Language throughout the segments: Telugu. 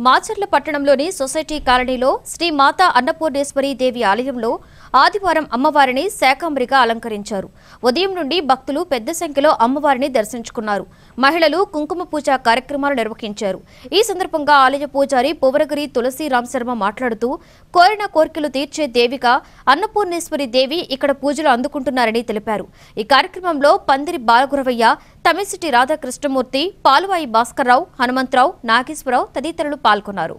మాచర్ల పట్టణంలోని సొసైటీ కాలనీలో శ్రీ మాతా అన్నపూర్ణేశ్వరి దేవి ఆలయంలో ఆదివారం అమ్మవారిని శాకంబరిగా అలంకరించారు. ఉదయం నుండి భక్తులు పెద్ద సంఖ్యలో అమ్మవారిని దర్శించుకున్నారు. మహిళలు కుంకుమ పూజ కార్యక్రమాలు నిర్వహించారు. ఈ సందర్భంగా ఆలయ పూజారి పువరగిరి తులసి రామ్ శర్మ మాట్లాడుతూ కోరిన కోరికలు తీర్చే దేవిగా అన్నపూర్ణేశ్వరి దేవి ఇక్కడ పూజలు అందుకుంటున్నారని తెలిపారు. ఈ కార్యక్రమంలో పందిరి బాలగురవయ్య, తమిశెట్టి రాధాకృష్ణమూర్తి, పాలువాయి భాస్కర్రావు, హనుమంతరావు, నాగేశ్వరరావు తదితరులు పాల్గొన్నారు.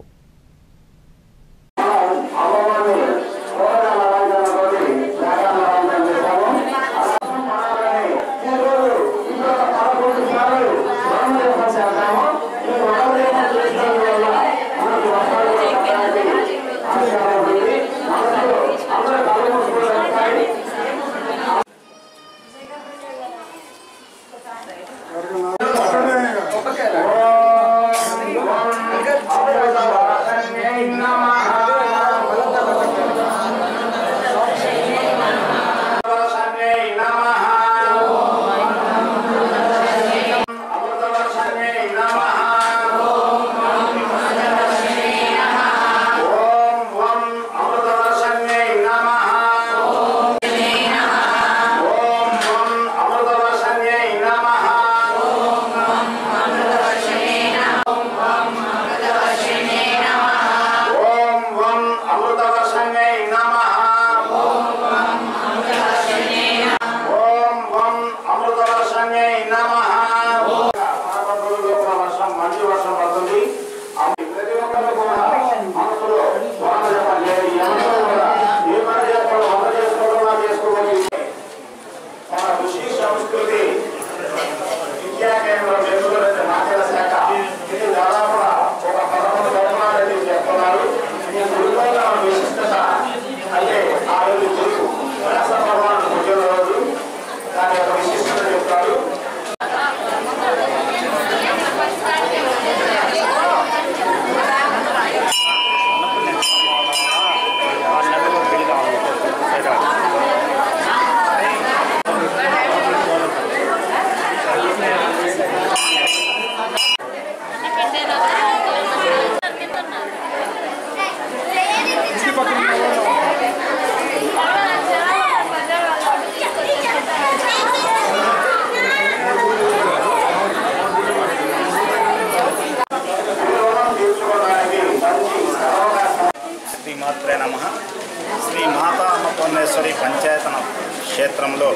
శ్రీ మాతా అన్నపూర్ణేశ్వరి పంచాయతన క్షేత్రంలో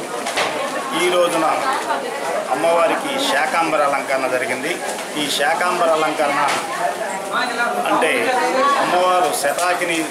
ఈ రోజున అమ్మవారికి శాకాంబర అలంకరణ జరిగింది. ఈ శాకాంబర అలంకరణ అంటే అమ్మవారు శతాకిని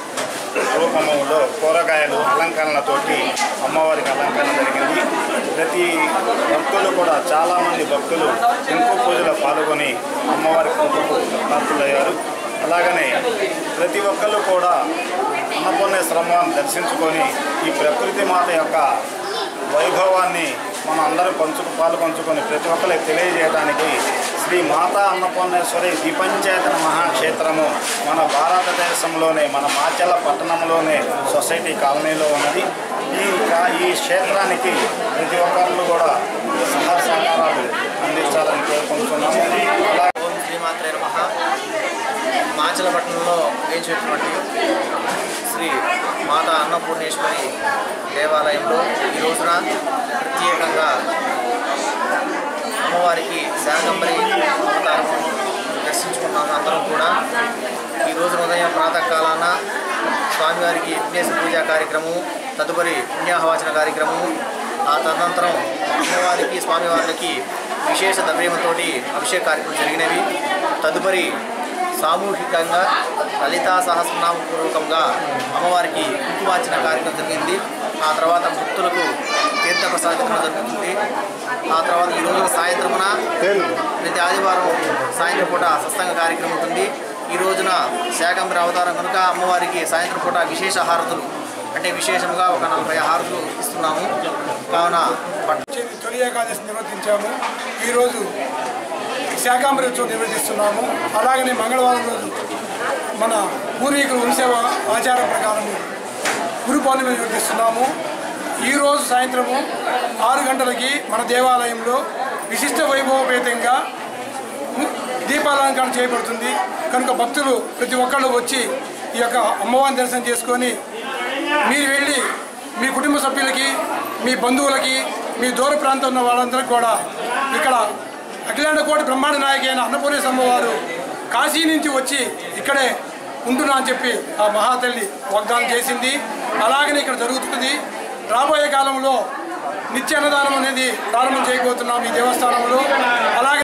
రూపంలో కూరగాయలు అలంకరణతోటి అమ్మవారికి అలంకరణ జరిగింది. ప్రతి భక్తులు కూడా చాలామంది భక్తులు కుంకుమ పూజలో పాల్గొని అమ్మవారికి కుంకుమ పాత్రులయ్యారు. అలాగనే ప్రతి ఒక్కళ్ళు కూడా అన్నపూర్ణేశ్వరమ్మని దర్శించుకొని ఈ ప్రకృతి మాత యొక్క వైభవాన్ని మనం అందరూ పాల్పంచుకొని ప్రతి ఒక్కరికి తెలియజేయడానికి శ్రీ మాతా అన్నపూర్ణేశ్వరి ద్విపంచాయతన మహాక్షేత్రము మన భారతదేశంలోనే మన మాచర్ల పట్టణంలోనే సొసైటీ కాలనీలో ఉన్నది. ఈ క్షేత్రానికి ప్రతి ఒక్కరు కూడా సహాయ సహకారాలు అందించాలని కోరుకుంటున్నాము. మాచర్ల పట్టణంలో వేయించినటువంటి శ్రీ మాతా అన్నపూర్ణేశ్వరి దేవాలయంలో ఈ రోజున ప్రత్యేకంగా అమ్మవారికి శాకంబరి అవతారం దర్శించుకున్నాము. అందరం కూడా ఈ రోజున ఉదయం ప్రాతకాలాన స్వామివారికి విఘ్నేశ్వర పూజా కార్యక్రమం, తదుపరి పుణ్యాహవాచన కార్యక్రమం, ఆ తదనంతరం అమ్మవారికి స్వామివారికి విశేష ద్రవ్యముతోటి అభిషేక కార్యక్రమం జరిగినవి. తదుపరి సామూహికంగా లలితా సహస్రనామపూర్వకంగా అమ్మవారికి కుంకుమార్చన కార్యక్రమం జరిగింది. ఆ తర్వాత భక్తులకు తీర్థప్రసాదం జరుగుతుంది. ఆ తర్వాత ఈ రోజు సాయంత్రమున ప్రతి ఆదివారం సాయంత్రం పూట సత్సంగ కార్యక్రమం ఉంటుంది. ఈ రోజున శాకంబరి అవతారం కనుక అమ్మవారికి సాయంత్రం పూట విశేష హారతులు అంటే విశేషంగా ఒక 40 హారతులు ఇస్తున్నాము. కావున తొలి ఏకాదశి నిర్వర్తించాము. ఈరోజు శాకంబరి ఉత్సవం నిర్వహిస్తున్నాము. అలాగనే మంగళవారం రోజు మన పూర్వీకుల వంశవ ఆచారం ప్రకారం గురు పౌర్ణమి నిర్వహిస్తున్నాము. ఈరోజు సాయంత్రము 6 గంటలకి మన దేవాలయంలో విశిష్ట వైభవపేతంగా దీపాలంకరణ చేయబడుతుంది. కనుక భక్తులు ప్రతి ఒక్కళ్ళు వచ్చి ఈ యొక్క అమ్మవారిని దర్శనం చేసుకొని మీరు వెళ్ళి మీ కుటుంబ సభ్యులకి, మీ బంధువులకి, మీ దూర ప్రాంతం ఉన్న వాళ్ళందరికీ కూడా ఇక్కడ అఖిలాండ కోటి బ్రహ్మాండ నాయకి అయిన అన్నపూర్ణేశ్వరి అమ్మవారు కాశీ నుంచి వచ్చి ఇక్కడే ఉంటున్నా అని చెప్పి ఆ మహాతల్లి వాగ్దానం చేసింది. అలాగనే ఇక్కడ జరుగుతుంది. రాబోయే కాలంలో నిత్య అన్నదానం అనేది ప్రారంభం చేయబోతున్నాం ఈ దేవస్థానంలో. అలాగే